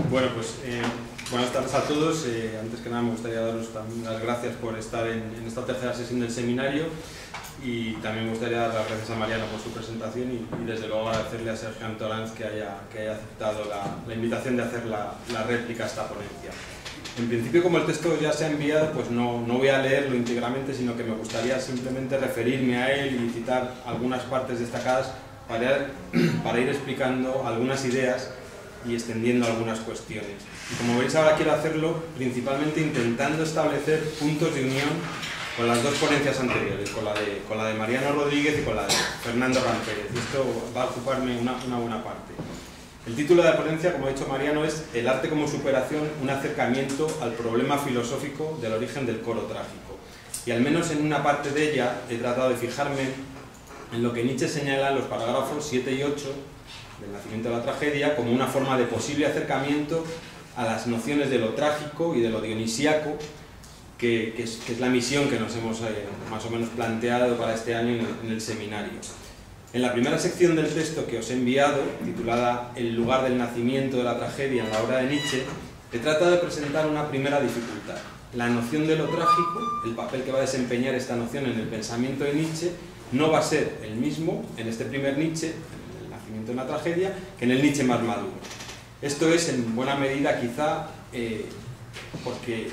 Bueno, pues buenas tardes a todos. Antes que nada me gustaría daros también las gracias por estar en esta tercera sesión del seminario, y también me gustaría dar las gracias a Mariano por su presentación y desde luego agradecerle a Sergio Antoranz que haya aceptado la invitación de hacer la réplica a esta ponencia. En principio, como el texto ya se ha enviado, pues no voy a leerlo íntegramente, sino que me gustaría simplemente referirme a él y citar algunas partes destacadas para ir explicando algunas ideas y extendiendo algunas cuestiones. Y como veis, ahora quiero hacerlo principalmente intentando establecer puntos de unión con las dos ponencias anteriores, con la de Mariano Rodríguez y con la de Fernando Rampérez. Y esto va a ocuparme una buena parte. El título de la ponencia, como ha dicho Mariano, es El arte como superación, un acercamiento al problema filosófico del origen del coro trágico. Y al menos en una parte de ella he tratado de fijarme en lo que Nietzsche señala en los parágrafos 7 y 8 del Nacimiento de la Tragedia como una forma de posible acercamiento a las nociones de lo trágico y de lo dionisíaco, que es la misión que nos hemos más o menos planteado para este año en el seminario. En la primera sección del texto que os he enviado, titulada El lugar del nacimiento de la tragedia en la obra de Nietzsche, he tratado de presentar una primera dificultad: la noción de lo trágico, el papel que va a desempeñar esta noción en el pensamiento de Nietzsche, no va a ser el mismo en este primer Nietzsche, en el nacimiento de la tragedia, que en el Nietzsche más maduro. Esto es en buena medida quizá porque,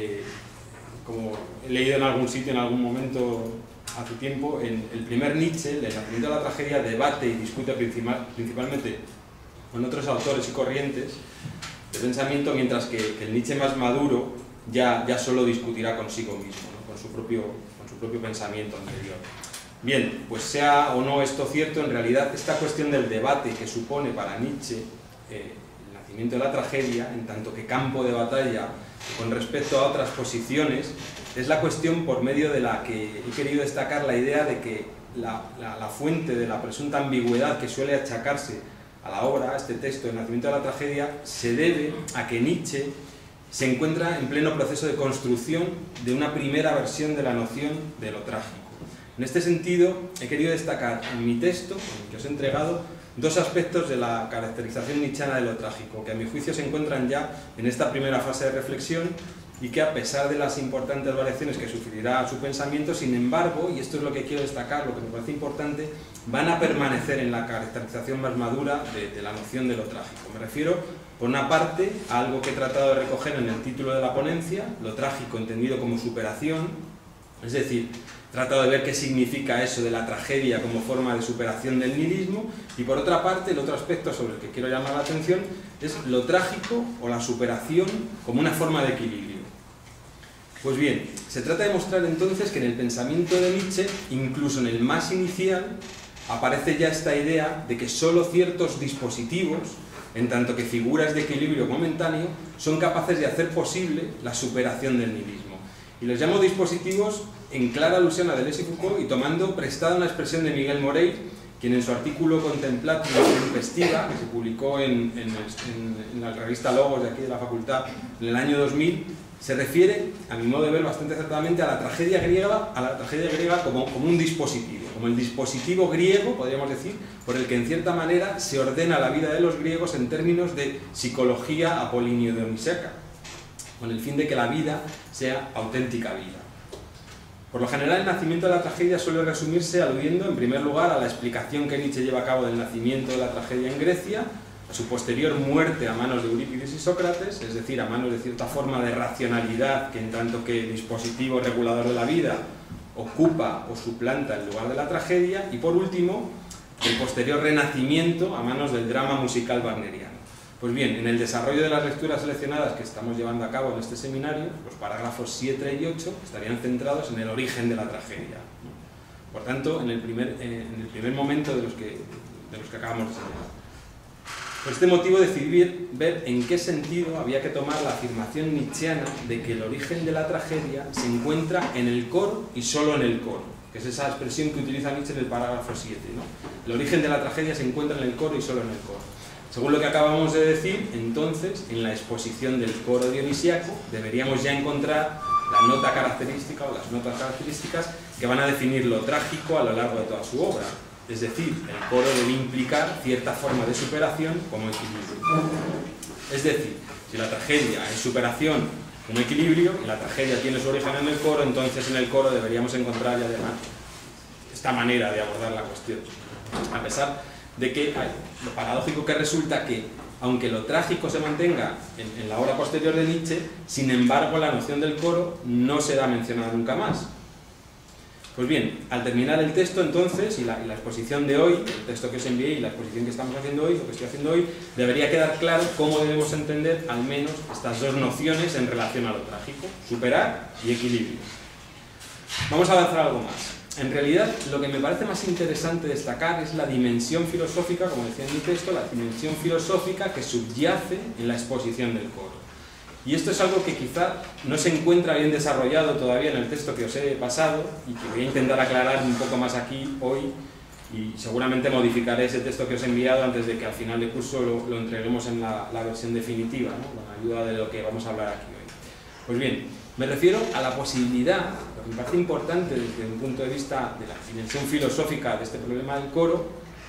como he leído en algún sitio, en algún momento hace tiempo, en el primer Nietzsche, el nacimiento de la tragedia, debate y discute principalmente con otros autores y corrientes de pensamiento, mientras que el Nietzsche más maduro ya solo discutirá consigo mismo, ¿no? con su propio pensamiento anterior. Bien, pues sea o no esto cierto, en realidad esta cuestión del debate que supone para Nietzsche el nacimiento de la tragedia, en tanto que campo de batalla con respecto a otras posiciones, es la cuestión por medio de la que he querido destacar la idea de que la fuente de la presunta ambigüedad que suele achacarse a la obra, a este texto del nacimiento de la tragedia, se debe a que Nietzsche se encuentra en pleno proceso de construcción de una primera versión de la noción de lo trágico. En este sentido, he querido destacar en mi texto, en el que os he entregado, dos aspectos de la caracterización nietzscheana de lo trágico, que a mi juicio se encuentran ya en esta primera fase de reflexión y que, a pesar de las importantes variaciones que sufrirá su pensamiento, sin embargo, y esto es lo que quiero destacar, lo que me parece importante, van a permanecer en la caracterización más madura de la noción de lo trágico. Me refiero, por una parte, a algo que he tratado de recoger en el título de la ponencia, lo trágico entendido como superación, es decir, he tratado de ver qué significa eso de la tragedia como forma de superación del nihilismo, y por otra parte, el otro aspecto sobre el que quiero llamar la atención es lo trágico o la superación como una forma de equilibrio. Pues bien, se trata de mostrar entonces que en el pensamiento de Nietzsche, incluso en el más inicial, aparece ya esta idea de que solo ciertos dispositivos, en tanto que figuras de equilibrio momentáneo, son capaces de hacer posible la superación del nihilismo. Y los llamo dispositivos en clara alusión a Deleuze y Foucault, y tomando prestada una expresión de Miguel Morey, quien en su artículo Contemplatio Tempestiva, que se publicó en la revista Logos de aquí de la facultad en el año 2000, se refiere, a mi modo de ver bastante acertadamente, a la tragedia griega como un dispositivo, como el dispositivo griego, podríamos decir, por el que en cierta manera se ordena la vida de los griegos en términos de psicología apolinio-dionisíaca, con el fin de que la vida sea auténtica vida. Por lo general, el nacimiento de la tragedia suele resumirse aludiendo, en primer lugar, a la explicación que Nietzsche lleva a cabo del nacimiento de la tragedia en Grecia, a su posterior muerte a manos de Eurípides y Sócrates, es decir, a manos de cierta forma de racionalidad que, en tanto que dispositivo regulador de la vida, ocupa o suplanta el lugar de la tragedia, y por último, el posterior renacimiento a manos del drama musical wagneriano. Pues bien, en el desarrollo de las lecturas seleccionadas que estamos llevando a cabo en este seminario, los parágrafos 7 y 8 estarían centrados en el origen de la tragedia. Por tanto, en el primer momento de los que acabamos de señalar. Por este motivo decidí ver en qué sentido había que tomar la afirmación nietzscheana de que el origen de la tragedia se encuentra en el coro y solo en el coro, que es esa expresión que utiliza Nietzsche en el parágrafo 7, ¿no? El origen de la tragedia se encuentra en el coro y solo en el coro. Según lo que acabamos de decir, entonces, en la exposición del coro dionisíaco deberíamos ya encontrar la nota característica o las notas características que van a definir lo trágico a lo largo de toda su obra. Es decir, el coro debe implicar cierta forma de superación como equilibrio. Es decir, si la tragedia es superación como equilibrio y la tragedia tiene su origen en el coro, entonces en el coro deberíamos encontrar ya además esta manera de abordar la cuestión. A pesar de que lo paradójico que resulta que, aunque lo trágico se mantenga en la obra posterior de Nietzsche, sin embargo la noción del coro no será mencionada nunca más. Pues bien, al terminar el texto entonces, y la exposición de hoy, el texto que os envié y la exposición que estamos haciendo hoy, lo que estoy haciendo hoy, debería quedar claro cómo debemos entender al menos estas dos nociones en relación a lo trágico: superar y equilibrio. Vamos a avanzar algo más. En realidad, lo que me parece más interesante destacar es la dimensión filosófica, como decía en mi texto, la dimensión filosófica que subyace en la exposición del coro. Y esto es algo que quizá no se encuentra bien desarrollado todavía en el texto que os he pasado y que voy a intentar aclarar un poco más aquí hoy, y seguramente modificaré ese texto que os he enviado antes de que al final del curso lo entreguemos en la versión definitiva, ¿no?, con ayuda de lo que vamos a hablar aquí hoy. Pues bien, me refiero a la posibilidad, lo que me parece importante desde un punto de vista de la dimensión filosófica de este problema del coro,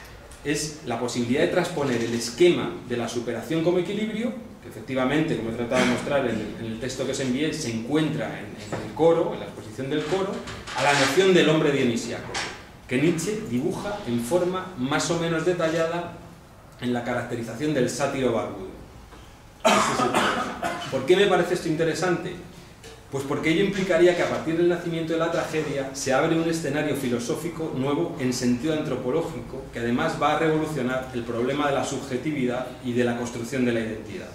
es la posibilidad de transponer el esquema de la superación como equilibrio, que efectivamente, como he tratado de mostrar en el texto que os envié, se encuentra en el coro, en la exposición del coro, a la noción del hombre dionisíaco, que Nietzsche dibuja en forma más o menos detallada en la caracterización del sátiro barbudo. Este es el problema. ¿Por qué me parece esto interesante? Pues porque ello implicaría que a partir del nacimiento de la tragedia se abre un escenario filosófico nuevo en sentido antropológico, que además va a revolucionar el problema de la subjetividad y de la construcción de la identidad.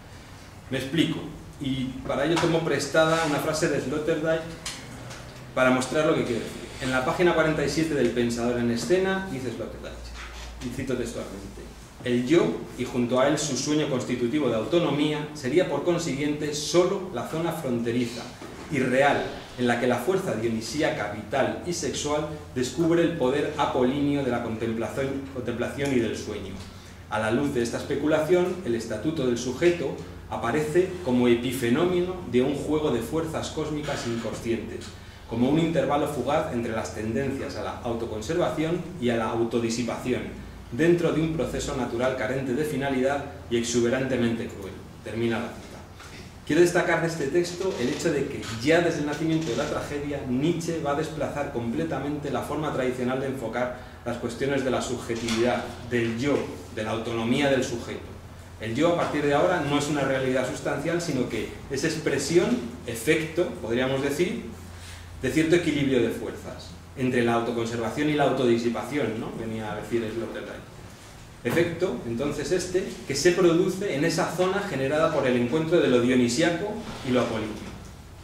Me explico, y para ello tomo prestada una frase de Sloterdijk para mostrar lo que quiero decir. En la página 47 del Pensador en Escena dice Sloterdijk, y cito textualmente: el yo, y junto a él su sueño constitutivo de autonomía, sería por consiguiente solo la zona fronteriza y real en la que la fuerza dionisíaca, vital y sexual descubre el poder apolíneo de la contemplación y del sueño. A la luz de esta especulación, el estatuto del sujeto aparece como epifenómeno de un juego de fuerzas cósmicas inconscientes, como un intervalo fugaz entre las tendencias a la autoconservación y a la autodisipación, dentro de un proceso natural carente de finalidad y exuberantemente cruel. Termina la cita. Quiero destacar de este texto el hecho de que ya desde el nacimiento de la tragedia, Nietzsche va a desplazar completamente la forma tradicional de enfocar las cuestiones de la subjetividad, del yo, de la autonomía del sujeto. El yo, a partir de ahora, no es una realidad sustancial, sino que es expresión, efecto, podríamos decir, de cierto equilibrio de fuerzas entre la autoconservación y la autodisipación, ¿no?, venía a decir Sloterdijk. Efecto, entonces, que se produce en esa zona generada por el encuentro de lo dionisíaco y lo apolíneo.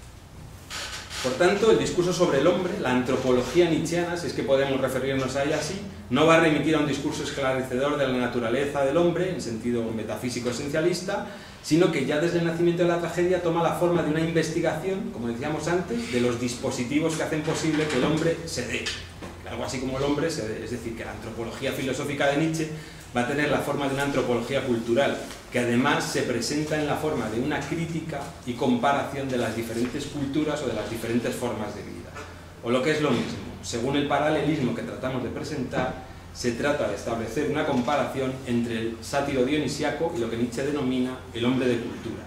Por tanto, el discurso sobre el hombre, la antropología nietzscheana, si es que podemos referirnos a ella así, no va a remitir a un discurso esclarecedor de la naturaleza del hombre, en sentido metafísico esencialista, sino que ya desde el nacimiento de la tragedia toma la forma de una investigación, como decíamos antes, de los dispositivos que hacen posible que el hombre se dé. Algo así como el hombre se dé. Es decir, que la antropología filosófica de Nietzsche va a tener la forma de una antropología cultural, que además se presenta en la forma de una crítica y comparación de las diferentes culturas o de las diferentes formas de vida. O lo que es lo mismo, según el paralelismo que tratamos de presentar, se trata de establecer una comparación entre el sátiro dionisíaco y lo que Nietzsche denomina el hombre de cultura.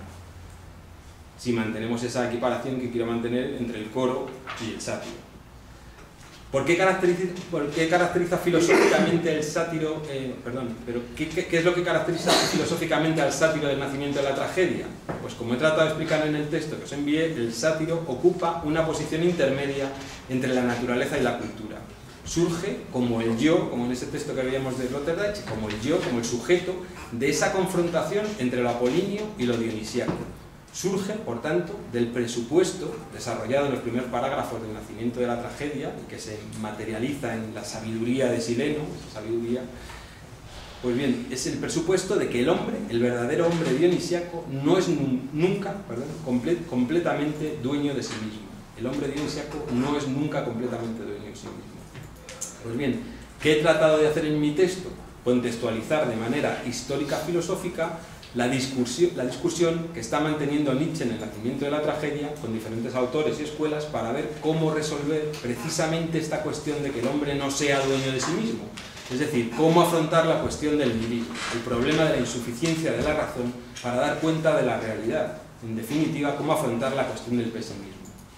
Si mantenemos esa equiparación que quiero mantener entre el coro y el sátiro. ¿Por qué caracteriza filosóficamente el sátiro? ¿Qué es lo que caracteriza filosóficamente al sátiro del nacimiento de la tragedia? Pues como he tratado de explicar en el texto que os envié, el sátiro ocupa una posición intermedia entre la naturaleza y la cultura. Surge como el yo, como en ese texto que veíamos de Sloterdijk, como el yo, como el sujeto de esa confrontación entre lo apolíneo y lo dionisíaco. Surge, por tanto, del presupuesto desarrollado en los primeros parágrafos del nacimiento de la tragedia y que se materializa en la sabiduría de Sileno, sabiduría. Pues bien, es el presupuesto de que el hombre, el verdadero hombre dionisíaco, no es nunca completamente dueño de sí mismo. El hombre dionisíaco no es nunca completamente dueño de sí mismo. Pues bien, ¿qué he tratado de hacer en mi texto? Contextualizar de manera histórica filosófica la discusión que está manteniendo Nietzsche en el nacimiento de la tragedia con diferentes autores y escuelas para ver cómo resolver precisamente esta cuestión de que el hombre no sea dueño de sí mismo. Es decir, cómo afrontar la cuestión del nihilismo, el problema de la insuficiencia de la razón para dar cuenta de la realidad. En definitiva, cómo afrontar la cuestión del pesimismo.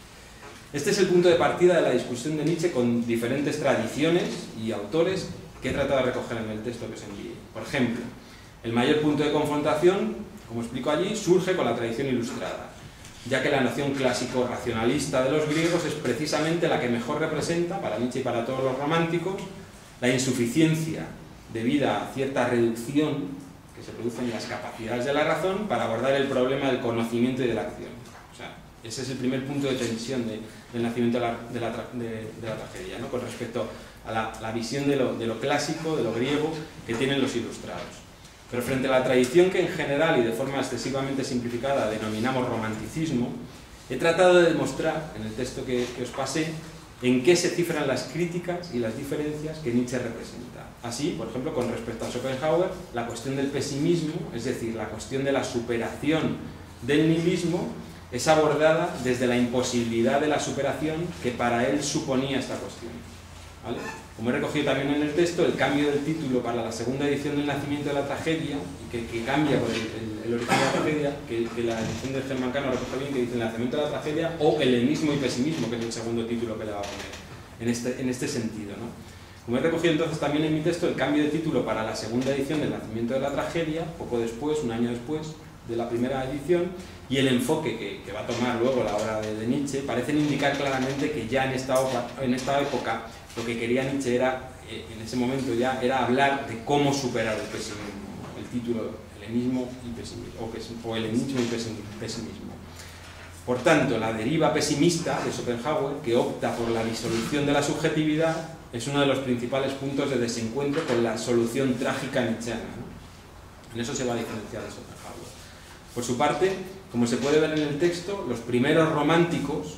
Este es el punto de partida de la discusión de Nietzsche con diferentes tradiciones y autores que he tratado de recoger en el texto que os envié. Por ejemplo, el mayor punto de confrontación, como explico allí, surge con la tradición ilustrada, ya que la noción clásico-racionalista de los griegos es precisamente la que mejor representa, para Nietzsche y para todos los románticos, la insuficiencia debida a cierta reducción que se produce en las capacidades de la razón para abordar el problema del conocimiento y de la acción. O sea, ese es el primer punto de tensión del nacimiento de la tragedia, ¿no? Con respecto a la visión de lo clásico, de lo griego, que tienen los ilustrados. Pero frente a la tradición que en general y de forma excesivamente simplificada denominamos romanticismo, he tratado de demostrar, en el texto que os pasé, en qué se cifran las críticas y las diferencias que Nietzsche representa. Así, por ejemplo, con respecto a Schopenhauer, la cuestión del pesimismo, es decir, la cuestión de la superación del nihilismo, es abordada desde la imposibilidad de la superación que para él suponía esta cuestión. ¿Vale? Como he recogido también en el texto, el cambio del título para la segunda edición del Nacimiento de la Tragedia, que cambia por el origen de la tragedia, que la edición de Germán Cano recoge bien, que dice el Nacimiento de la Tragedia, o helenismo y pesimismo, que es el segundo título que le va a poner, en este sentido, ¿no? Como he recogido entonces también en mi texto, el cambio de título para la segunda edición del Nacimiento de la Tragedia, poco después, un año después de la primera edición, y el enfoque que va a tomar luego la obra de Nietzsche, parecen indicar claramente que ya en esta época lo que quería Nietzsche era, en ese momento ya, era hablar de cómo superar el pesimismo. El título, helenismo y pesimismo, o helenismo y pesimismo. Por tanto, la deriva pesimista de Schopenhauer, que opta por la disolución de la subjetividad, es uno de los principales puntos de desencuentro con la solución trágica nietzscheana, ¿no? En eso se va a diferenciar de Schopenhauer. Por su parte, como se puede ver en el texto, los primeros románticos,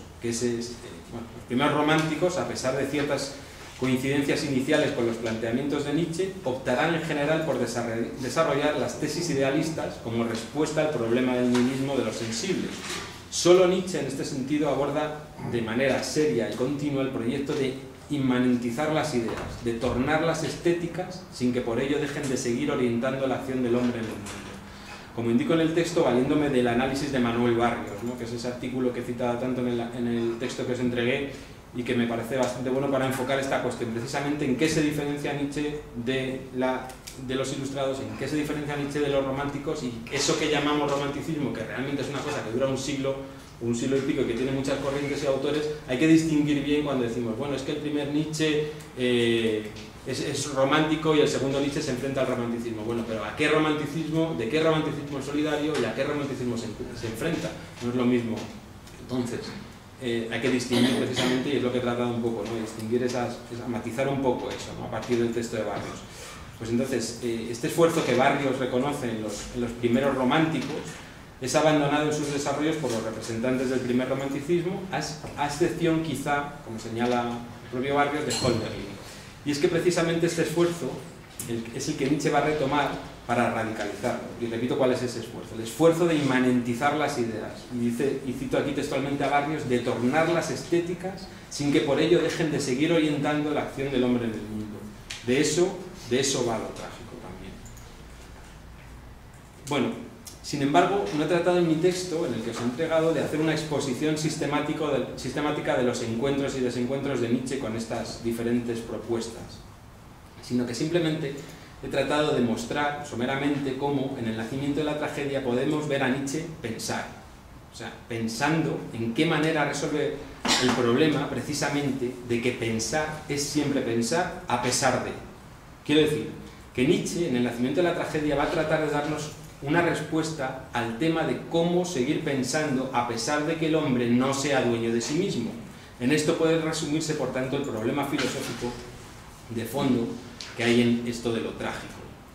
a pesar de ciertas coincidencias iniciales con los planteamientos de Nietzsche, optarán en general por desarrollar las tesis idealistas como respuesta al problema del nihilismo de los sensibles. Solo Nietzsche, en este sentido, aborda de manera seria y continua el proyecto de inmanentizar las ideas, de tornarlas estéticas sin que por ello dejen de seguir orientando la acción del hombre en el mundo. Como indico en el texto, valiéndome del análisis de Manuel Barrios, ¿no? Que es ese artículo que he citado tanto en el texto que os entregué y que me parece bastante bueno para enfocar esta cuestión, precisamente en qué se diferencia Nietzsche de los ilustrados, en qué se diferencia Nietzsche de los románticos, y eso que llamamos romanticismo, que realmente es una cosa que dura un siglo y pico y que tiene muchas corrientes y autores, hay que distinguir bien cuando decimos, bueno, es que el primer Nietzsche es romántico y el segundo Nietzsche se enfrenta al romanticismo. Bueno, pero ¿a qué romanticismo, de qué romanticismo solidario y a qué romanticismo se enfrenta? No es lo mismo. Entonces, hay que distinguir precisamente, y es lo que he tratado un poco, ¿no? Distinguir matizar un poco eso, ¿no? A partir del texto de Barrios. Pues entonces, este esfuerzo que Barrios reconoce en los primeros románticos es abandonado en sus desarrollos por los representantes del primer romanticismo, a excepción quizá, como señala el propio Barrios, de Hölderlin. Y es que precisamente este esfuerzo es el que Nietzsche va a retomar para radicalizarlo. Y repito cuál es ese esfuerzo. El esfuerzo de inmanentizar las ideas. Y cito aquí textualmente a Barrios, de tornarlas estéticas sin que por ello dejen de seguir orientando la acción del hombre en el mundo. De eso va lo trágico también. Bueno, sin embargo, no he tratado en mi texto, en el que os he entregado, de hacer una exposición sistemática de los encuentros y desencuentros de Nietzsche con estas diferentes propuestas, sino que simplemente he tratado de mostrar someramente cómo en el Nacimiento de la Tragedia podemos ver a Nietzsche pensar, o sea, pensando en qué manera resolver el problema precisamente de que pensar es siempre pensar a pesar de. Quiero decir, que Nietzsche en el Nacimiento de la Tragedia va a tratar de darnos una respuesta al tema de cómo seguir pensando a pesar de que el hombre no sea dueño de sí mismo. En esto puede resumirse, por tanto, el problema filosófico de fondo que hay en esto de lo trágico.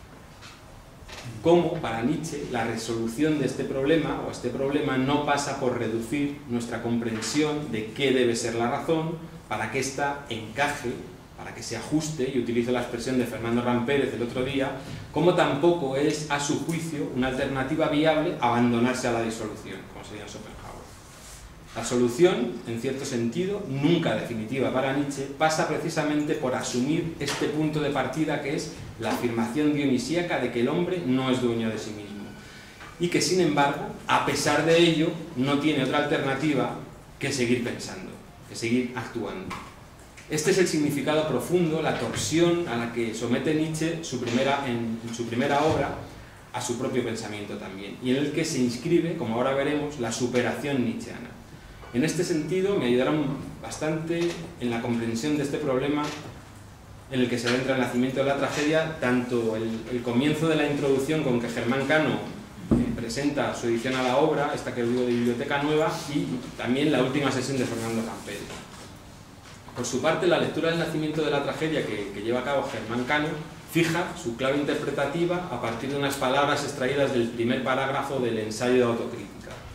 Cómo, para Nietzsche, la resolución de este problema no pasa por reducir nuestra comprensión de qué debe ser la razón para que ésta encaje, para que se ajuste, y utilizo la expresión de Fernando Rampérez el otro día, como tampoco es, a su juicio, una alternativa viable abandonarse a la disolución, como sería Schopenhauer. La solución, en cierto sentido, nunca definitiva para Nietzsche, pasa precisamente por asumir este punto de partida que es la afirmación dionisíaca de que el hombre no es dueño de sí mismo y que, sin embargo, a pesar de ello, no tiene otra alternativa que seguir pensando, que seguir actuando. Este es el significado profundo, la torsión a la que somete Nietzsche en su primera obra a su propio pensamiento también, y en el que se inscribe, como ahora veremos, la superación nietzscheana. En este sentido, me ayudaron bastante en la comprensión de este problema en el que se adentra el nacimiento de la tragedia, tanto el comienzo de la introducción con que Germán Cano presenta su edición a la obra, esta que digo de Biblioteca Nueva, y también la última sesión de Fernando Campello. Por su parte, la lectura del nacimiento de la tragedia que lleva a cabo Germán Cano fija su clave interpretativa a partir de unas palabras extraídas del primer parágrafo del ensayo de autocrítica.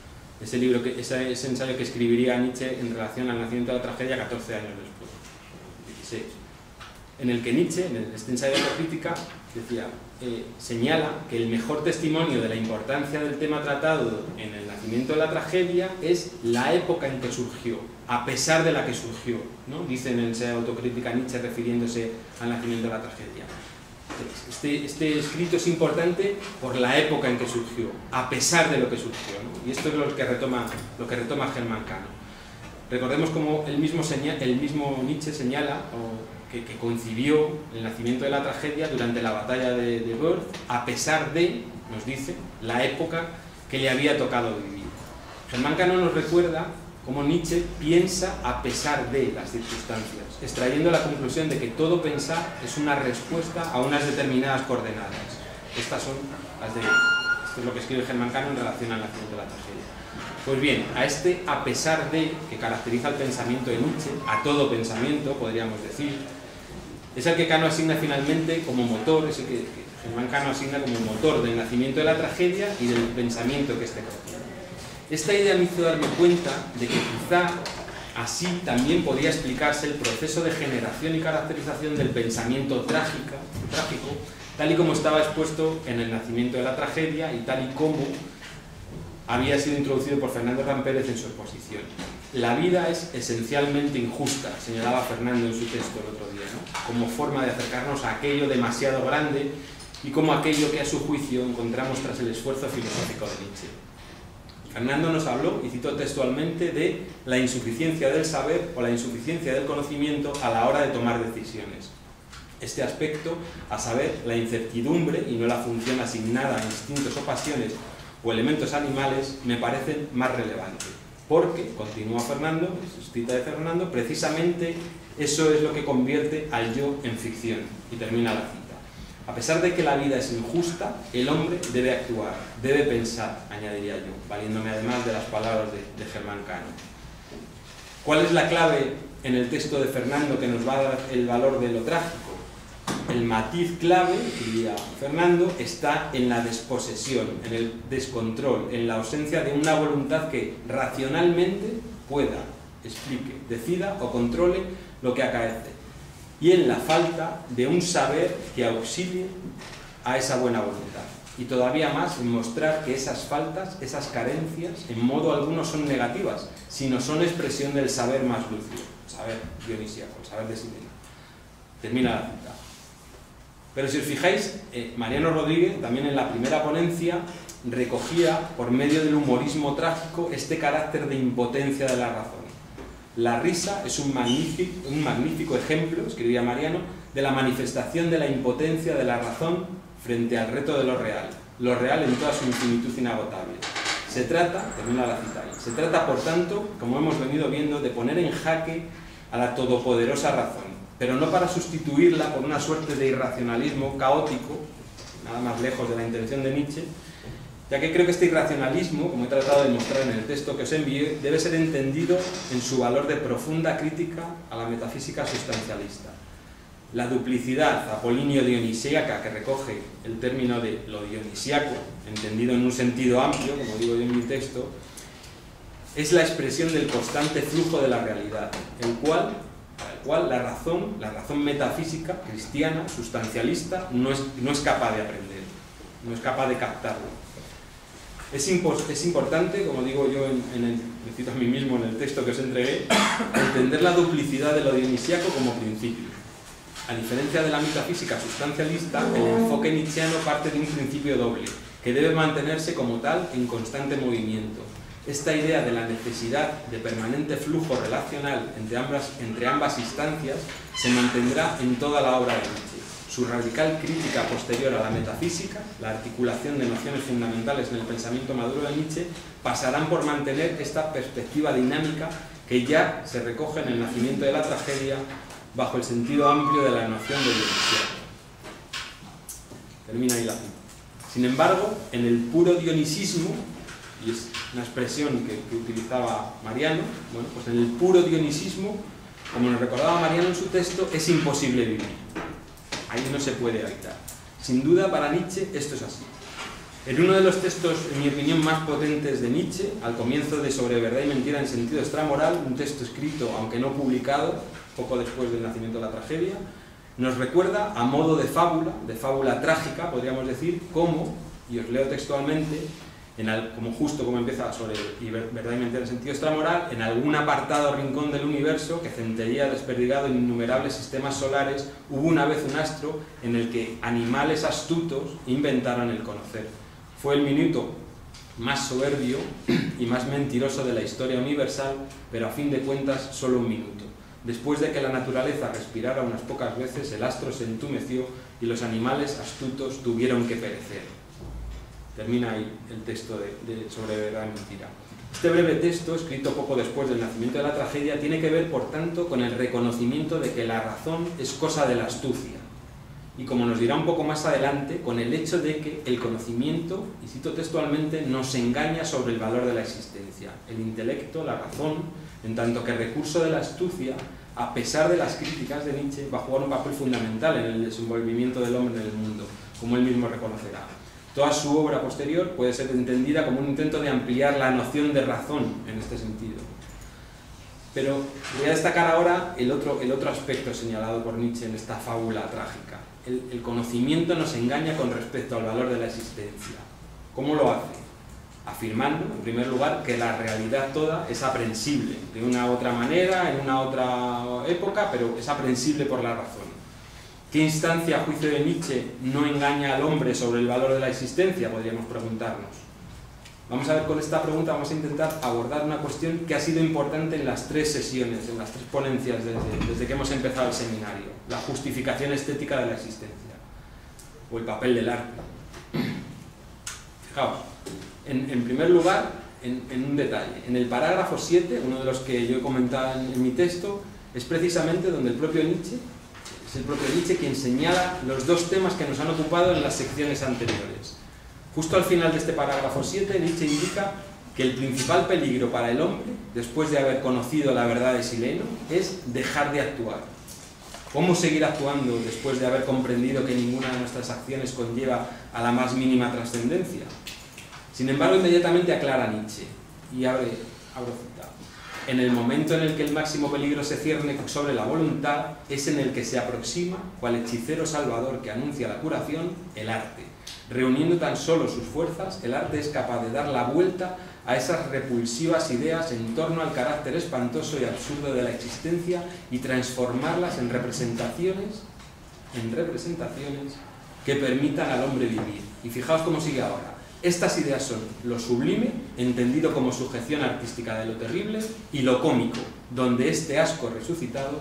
Ese ensayo que escribiría Nietzsche en relación al nacimiento de la tragedia 14 años después, 16. En el que Nietzsche, en este ensayo de autocrítica, decía, señala que el mejor testimonio de la importancia del tema tratado en el nacimiento de la tragedia es la época en que surgió, a pesar de la que surgió, ¿no? Dice en el ensayo de autocrítica Nietzsche refiriéndose al nacimiento de la tragedia. Este escrito es importante por la época en que surgió, a pesar de lo que surgió, ¿no? Y esto es lo que retoma Germán Cano. Recordemos cómo el mismo Nietzsche señala que concibió el nacimiento de la tragedia durante la batalla de Wörth, a pesar de, nos dice, la época que le había tocado vivir. Germán Cano nos recuerda cómo Nietzsche piensa a pesar de las circunstancias, extrayendo la conclusión de que todo pensar es una respuesta a unas determinadas coordenadas. Esto es lo que escribe Germán Cano en relación al nacimiento de la tragedia. Pues bien, a pesar de, que caracteriza el pensamiento de Nietzsche, a todo pensamiento, podríamos decir, es el que Cano asigna finalmente como motor, es el que Germán Cano asigna como motor del nacimiento de la tragedia y del pensamiento que éste contiene. Esta idea me hizo darme cuenta de que quizá así también podía explicarse el proceso de generación y caracterización del pensamiento trágico, tal y como estaba expuesto en el nacimiento de la tragedia y tal y como había sido introducido por Fernando Rampérez en su exposición. La vida es esencialmente injusta, señalaba Fernando en su texto el otro día, ¿no? Como forma de acercarnos a aquello demasiado grande y como aquello que a su juicio encontramos tras el esfuerzo filosófico de Nietzsche. Fernando nos habló, y cito textualmente, de la insuficiencia del saber o la insuficiencia del conocimiento a la hora de tomar decisiones. Este aspecto, a saber, la incertidumbre y no la función asignada a instintos o pasiones o elementos animales, me parecen más relevantes. Porque, continúa Fernando, es cita de Fernando, precisamente eso es lo que convierte al yo en ficción. Y termina la cita. A pesar de que la vida es injusta, el hombre debe actuar, debe pensar, añadiría yo, valiéndome además de las palabras de Germán Cano. ¿Cuál es la clave en el texto de Fernando que nos va a dar el valor de lo trágico? El matiz clave, diría Fernando, está en la desposesión, en el descontrol, en la ausencia de una voluntad que racionalmente pueda, explique, decida o controle lo que acaece, y en la falta de un saber que auxilie a esa buena voluntad. Y todavía más en mostrar que esas faltas, esas carencias, en modo alguno son negativas, sino son expresión del saber más lúcido, el saber dionisíaco, el saber de sí mismo. Termina la cita. Pero si os fijáis, Mariano Rodríguez, también en la primera ponencia, recogía, por medio del humorismo trágico, este carácter de impotencia de la razón. La risa es un magnífico ejemplo, escribía Mariano, de la manifestación de la impotencia de la razón frente al reto de lo real en toda su infinitud inagotable. Se trata, termina la cita ahí, se trata, por tanto, como hemos venido viendo, de poner en jaque a la todopoderosa razón, pero no para sustituirla por una suerte de irracionalismo caótico, nada más lejos de la intención de Nietzsche, ya que creo que este irracionalismo, como he tratado de mostrar en el texto que os envié, debe ser entendido en su valor de profunda crítica a la metafísica sustancialista. La duplicidad apolinio-dionisíaca que recoge el término de lo dionisíaco, entendido en un sentido amplio, como digo yo en mi texto, es la expresión del constante flujo de la realidad, el cual la razón metafísica, cristiana, sustancialista, no es capaz de aprender, no es capaz de captarlo. Es importante, como digo yo, me cito a mí mismo en el texto que os entregué, entender la duplicidad de lo dionisíaco como principio. A diferencia de la metafísica sustancialista, el enfoque nietzscheano parte de un principio doble, que debe mantenerse como tal en constante movimiento. Esta idea de la necesidad de permanente flujo relacional entre ambas instancias se mantendrá en toda la obra de Nietzsche. Su radical crítica posterior a la metafísica, la articulación de nociones fundamentales en el pensamiento maduro de Nietzsche, pasarán por mantener esta perspectiva dinámica que ya se recoge en el nacimiento de la tragedia bajo el sentido amplio de la noción de Dionisiaco. Termina ahí la cita. Sin embargo, en el puro dionisismo, y es una expresión que utilizaba Mariano, bueno, pues en el puro dionisismo, como nos recordaba Mariano en su texto, es imposible vivir. Ahí no se puede habitar. Sin duda, para Nietzsche esto es así. En uno de los textos, en mi opinión, más potentes de Nietzsche, al comienzo de Sobre verdad y mentira en sentido extramoral, un texto escrito, aunque no publicado, poco después del nacimiento de la tragedia, nos recuerda, a modo de fábula trágica, podríamos decir, cómo, y os leo textualmente, como justo como empieza Sobre verdad y mentira en sentido extramoral, en algún apartado rincón del universo que centellea desperdigado en innumerables sistemas solares, hubo una vez un astro en el que animales astutos inventaron el conocer. Fue el minuto más soberbio y más mentiroso de la historia universal, pero a fin de cuentas solo un minuto. Después de que la naturaleza respirara unas pocas veces, el astro se entumeció y los animales astutos tuvieron que perecer. Termina ahí el texto de Sobre verdad y mentira. Este breve texto, escrito poco después del nacimiento de la tragedia, tiene que ver, por tanto, con el reconocimiento de que la razón es cosa de la astucia. Y como nos dirá un poco más adelante, con el hecho de que el conocimiento, y cito textualmente, nos engaña sobre el valor de la existencia. El intelecto, la razón, en tanto que recurso de la astucia, a pesar de las críticas de Nietzsche, va a jugar un papel fundamental en el desenvolvimiento del hombre en el mundo, como él mismo reconocerá. Toda su obra posterior puede ser entendida como un intento de ampliar la noción de razón en este sentido. Pero voy a destacar ahora el otro aspecto señalado por Nietzsche en esta fábula trágica. El conocimiento nos engaña con respecto al valor de la existencia. ¿Cómo lo hace? Afirmando, en primer lugar, que la realidad toda es aprensible, de una u otra manera, en una otra época, pero es aprensible por la razón. ¿Qué instancia, a juicio de Nietzsche, no engaña al hombre sobre el valor de la existencia? Podríamos preguntarnos. Vamos a ver, con esta pregunta vamos a intentar abordar una cuestión que ha sido importante en las 3 sesiones, en las 3 ponencias desde que hemos empezado el seminario: la justificación estética de la existencia, o el papel del arte. Fijaos, en primer lugar, en un detalle. En el parágrafo 7, uno de los que yo he comentado en mi texto, es precisamente donde el propio Nietzsche quien señala los 2 temas que nos han ocupado en las secciones anteriores. Justo al final de este parágrafo 7, Nietzsche indica que el principal peligro para el hombre, después de haber conocido la verdad de Sileno, es dejar de actuar. ¿Cómo seguir actuando después de haber comprendido que ninguna de nuestras acciones conlleva a la más mínima trascendencia? Sin embargo, inmediatamente aclara Nietzsche, y abro cita: en el momento en el que el máximo peligro se cierne sobre la voluntad, es en el que se aproxima, cual hechicero salvador que anuncia la curación, el arte. Reuniendo tan solo sus fuerzas, el arte es capaz de dar la vuelta a esas repulsivas ideas en torno al carácter espantoso y absurdo de la existencia y transformarlas en representaciones que permitan al hombre vivir. Y fijaos cómo sigue ahora. Estas ideas son lo sublime, entendido como sujeción artística de lo terrible, y lo cómico, donde este asco suscitado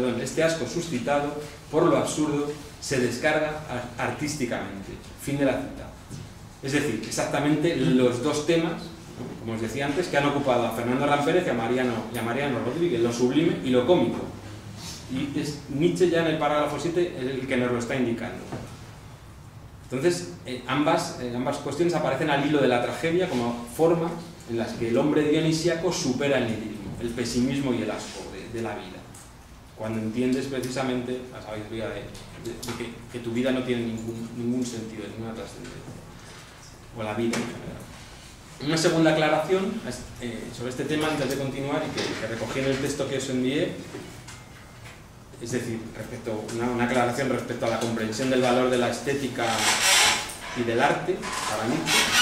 por lo absurdo se descarga artísticamente. Fin de la cita. Es decir, exactamente los 2 temas, como os decía antes, que han ocupado a Fernando Rampérez y a Mariano Rodríguez: lo sublime y lo cómico. Y es Nietzsche ya en el parágrafo 7 el que nos lo está indicando. Entonces, ambas cuestiones aparecen al hilo de la tragedia como formas en las que el hombre dionisíaco supera el nihilismo, el pesimismo y el asco de la vida. Cuando entiendes precisamente la sabiduría de que tu vida no tiene ningún sentido, ninguna trascendencia, o la vida en general. Una segunda aclaración sobre este tema, antes de continuar, y que recogí en el texto que os envié, es decir, una aclaración respecto a la comprensión del valor de la estética y del arte para Nietzsche.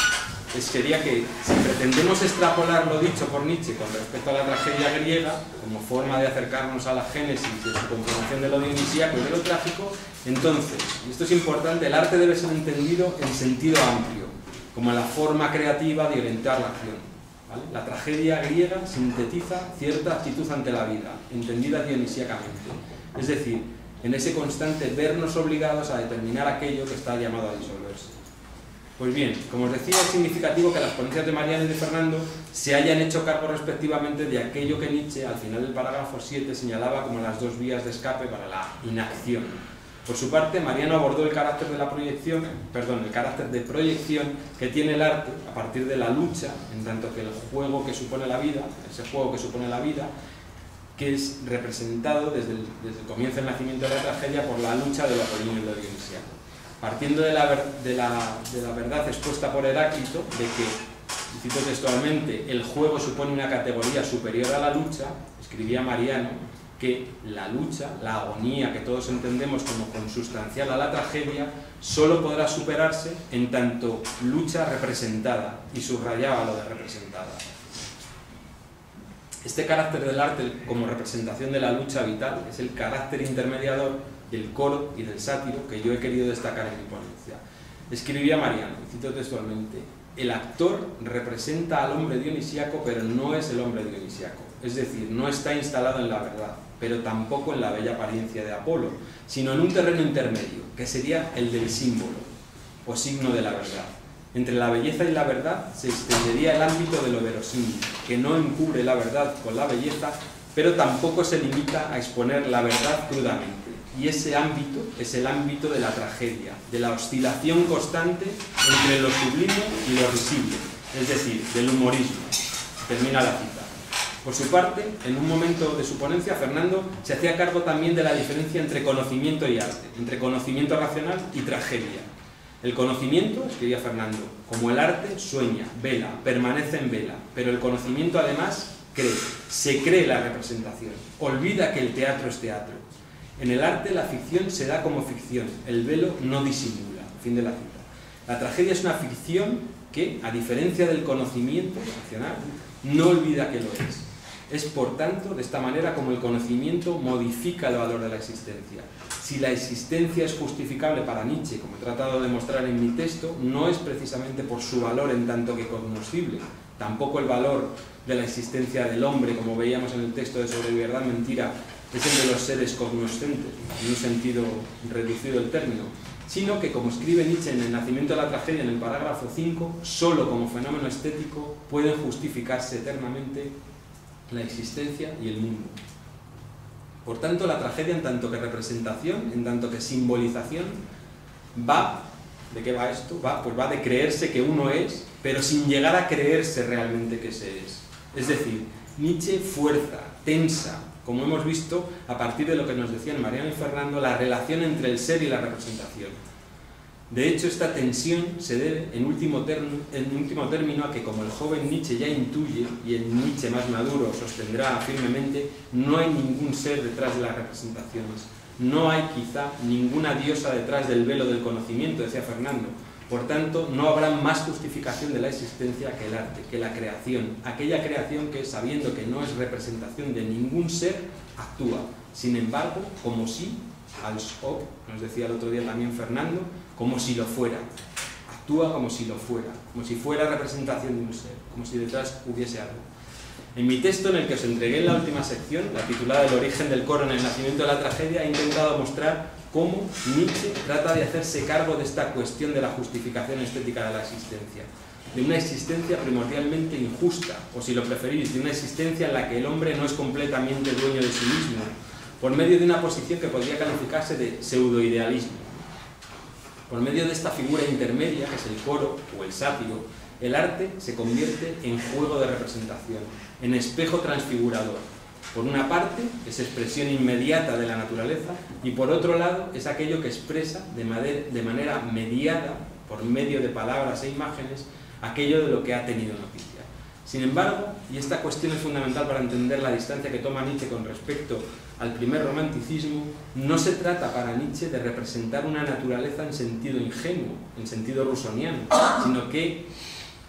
sería que si pretendemos extrapolar lo dicho por Nietzsche con respecto a la tragedia griega, como forma de acercarnos a la génesis de su conformación de lo dionisíaco y de lo trágico, entonces, y esto es importante, el arte debe ser entendido en sentido amplio, como la forma creativa de orientar la acción. ¿Vale? La tragedia griega sintetiza cierta actitud ante la vida, entendida dionisíacamente. Es decir, en ese constante vernos obligados a determinar aquello que está llamado a disolverse. Pues bien, como os decía, es significativo que las ponencias de Mariano y de Fernando se hayan hecho cargo respectivamente de aquello que Nietzsche, al final del parágrafo 7, señalaba como las dos vías de escape para la inacción. Por su parte, Mariano abordó el carácter de proyección que tiene el arte a partir de la lucha, en tanto que el juego que supone la vida, ese juego que supone la vida, que es representado desde el comienzo del nacimiento de la tragedia por la lucha de lo apolíneo y lo dionisíaco. Partiendo de la verdad expuesta por Heráclito, de que, cito textualmente, el juego supone una categoría superior a la lucha, escribía Mariano que la lucha, la agonía que todos entendemos como consustancial a la tragedia, solo podrá superarse en tanto lucha representada, y subrayaba lo de representada. Este carácter del arte como representación de la lucha vital es el carácter intermediador del coro y del sátiro que yo he querido destacar en mi ponencia. Escribía Mariano, y cito textualmente, el actor representa al hombre dionisíaco, pero no es el hombre dionisíaco, es decir, no está instalado en la verdad, pero tampoco en la bella apariencia de Apolo, sino en un terreno intermedio, que sería el del símbolo, o signo de la verdad. Entre la belleza y la verdad se extendería el ámbito de lo verosímil, que no encubre la verdad con la belleza, pero tampoco se limita a exponer la verdad crudamente. Y ese ámbito es el ámbito de la tragedia, de la oscilación constante entre lo sublime y lo risible, es decir, del humorismo. Termina la cita. Por su parte, en un momento de su ponencia, Fernando se hacía cargo también de la diferencia entre conocimiento y arte, entre conocimiento racional y tragedia. El conocimiento, escribía Fernando, como el arte, sueña, vela, permanece en vela, pero el conocimiento además cree, se cree la representación, olvida que el teatro es teatro. En el arte la ficción se da como ficción, el velo no disimula. Fin de la cita. La tragedia es una ficción que, a diferencia del conocimiento racional, no olvida que lo es. Es, por tanto, de esta manera como el conocimiento modifica el valor de la existencia. Si la existencia es justificable para Nietzsche, como he tratado de mostrar en mi texto, no es precisamente por su valor en tanto que cognoscible, tampoco el valor de la existencia del hombre, como veíamos en el texto de Sobre Verdad Mentira, es el de los seres cognoscentes, en un sentido reducido el término, sino que, como escribe Nietzsche en El nacimiento de la tragedia, en el parágrafo 5, solo como fenómeno estético pueden justificarse eternamente la existencia y el mundo. Por tanto, la tragedia, en tanto que representación, en tanto que simbolización, va, ¿de qué va esto? Va de creerse que uno es, pero sin llegar a creerse realmente que se es. Es decir, Nietzsche fuerza, tensa, como hemos visto, a partir de lo que nos decían Mariano y Fernando, la relación entre el ser y la representación. De hecho, esta tensión se debe, en último término, a que, como el joven Nietzsche ya intuye, y el Nietzsche más maduro sostendrá firmemente, no hay ningún ser detrás de las representaciones. No hay, quizá, ninguna diosa detrás del velo del conocimiento, decía Fernando. Por tanto, no habrá más justificación de la existencia que el arte, que la creación. Aquella creación que, sabiendo que no es representación de ningún ser, actúa. Sin embargo, como si, als ob, nos decía el otro día también Fernando, como si lo fuera. Actúa como si lo fuera, como si fuera representación de un ser, como si detrás hubiese algo. En mi texto, en el que os entregué en la última sección, la titulada El origen del coro en el nacimiento de la tragedia, he intentado mostrar cómo Nietzsche trata de hacerse cargo de esta cuestión de la justificación estética de la existencia, de una existencia primordialmente injusta, o si lo preferís, de una existencia en la que el hombre no es completamente dueño de sí mismo, por medio de una posición que podría calificarse de pseudoidealismo. Por medio de esta figura intermedia, que es el coro o el sátiro, el arte se convierte en juego de representación, en espejo transfigurador. Por una parte, es expresión inmediata de la naturaleza, y por otro lado, es aquello que expresa de manera mediada, por medio de palabras e imágenes, aquello de lo que ha tenido noticia. Sin embargo, y esta cuestión es fundamental para entender la distancia que toma Nietzsche con respecto al primer romanticismo, no se trata para Nietzsche de representar una naturaleza en sentido ingenuo, en sentido rusoniano, sino que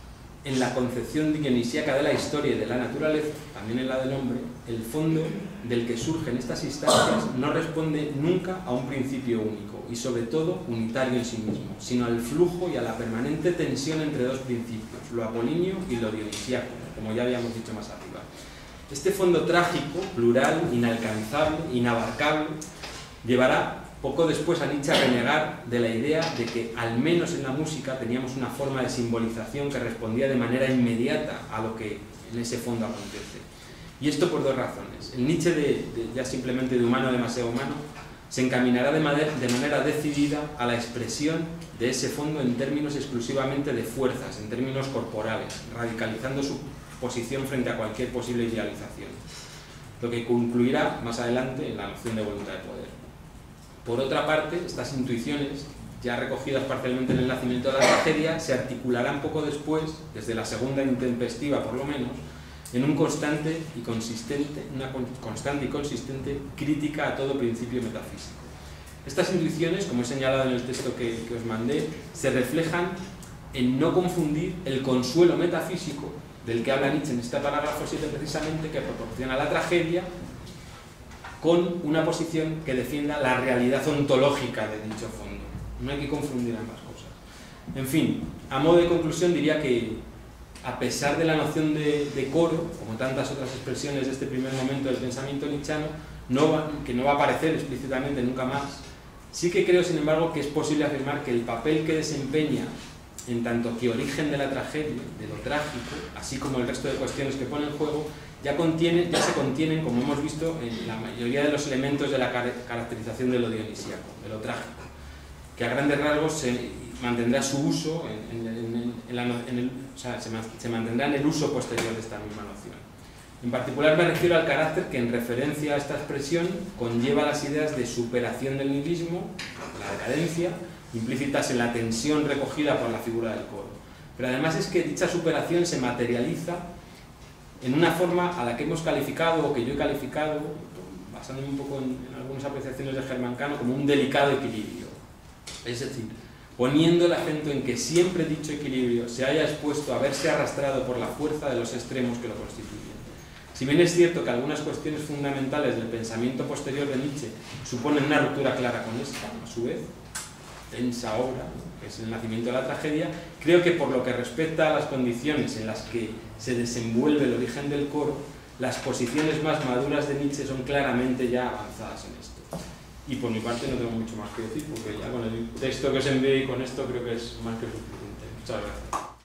en la concepción dionisíaca de la historia y de la naturaleza, también en la del hombre, el fondo del que surgen estas instancias no responde nunca a un principio único y sobre todo unitario en sí mismo, sino al flujo y a la permanente tensión entre dos principios, lo apolíneo y lo dionisíaco, como ya habíamos dicho más arriba. Este fondo trágico, plural, inalcanzable, inabarcable, llevará poco después a Nietzsche a renegar de la idea de que, al menos en la música, teníamos una forma de simbolización que respondía de manera inmediata a lo que en ese fondo acontece. Y esto por dos razones. El Nietzsche ya simplemente de humano demasiado humano se encaminará de manera decidida a la expresión de ese fondo en términos exclusivamente de fuerzas, en términos corporales, radicalizando su posición frente a cualquier posible idealización, lo que concluirá más adelante en la noción de voluntad de poder. Por otra parte, estas intuiciones, ya recogidas parcialmente en el nacimiento de la tragedia, se articularán poco después, desde la segunda intempestiva por lo menos, en una constante y consistente crítica a todo principio metafísico. Estas intuiciones, como he señalado en el texto que os mandé, se reflejan en no confundir el consuelo metafísico, del que habla Nietzsche en este parágrafo 7 precisamente, que proporciona la tragedia, con una posición que defienda la realidad ontológica de dicho fondo. No hay que confundir ambas cosas. En fin, a modo de conclusión diría que, a pesar de la noción de coro, como tantas otras expresiones de este primer momento del pensamiento nietzscheano, que no va a aparecer explícitamente nunca más, sí que creo, sin embargo, que es posible afirmar que el papel que desempeña, en tanto que origen de la tragedia, de lo trágico, así como el resto de cuestiones que pone en juego, ya se contienen, como hemos visto, en la mayoría de los elementos de la caracterización de lo dionisíaco, de lo trágico, que a grandes rasgos se mantendrá su uso, se mantendrá en el uso posterior de esta misma noción. En particular me refiero al carácter que, en referencia a esta expresión, conlleva las ideas de superación del nihilismo, la decadencia, implícitas en la tensión recogida por la figura del coro. Pero además es que dicha superación se materializa en una forma a la que hemos calificado, o que yo he calificado, basándome un poco en algunas apreciaciones de Germán Cano, como un delicado equilibrio. Es decir, poniendo el acento en que siempre dicho equilibrio se haya expuesto a verse arrastrado por la fuerza de los extremos que lo constituyen. Si bien es cierto que algunas cuestiones fundamentales del pensamiento posterior de Nietzsche suponen una ruptura clara con esta, a su vez, densa obra, que es el nacimiento de la tragedia, creo que por lo que respecta a las condiciones en las que se desenvuelve el origen del coro, las posiciones más maduras de Nietzsche son claramente ya avanzadas en esto. Y por mi parte no tengo mucho más que decir, porque ya con el texto que os envié y con esto creo que es más que suficiente. Muchas gracias.